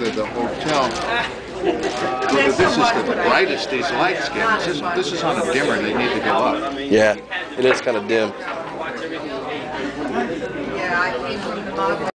whether the hotel, whether this is the brightest these lights get. This is on a dimmer. They need to go up. Yeah, it is kind of dim.